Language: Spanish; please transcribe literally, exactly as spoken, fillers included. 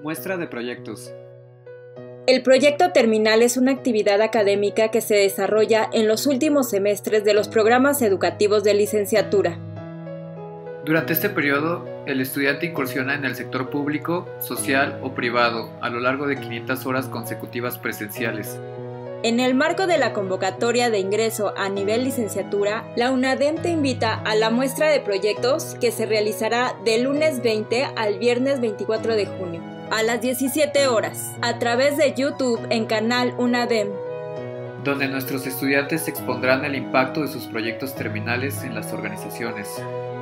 Muestra de proyectos. El proyecto terminal es una actividad académica que se desarrolla en los últimos semestres de los programas educativos de licenciatura. Durante este periodo, el estudiante incursiona en el sector público, social o privado a lo largo de quinientas horas consecutivas presenciales. En el marco de la convocatoria de ingreso a nivel licenciatura, la UNADEM te invita a la muestra de proyectos que se realizará del lunes veinte al viernes veinticuatro de junio, a las diecisiete horas, a través de YouTube en canal UNADEM, donde nuestros estudiantes expondrán el impacto de sus proyectos terminales en las organizaciones.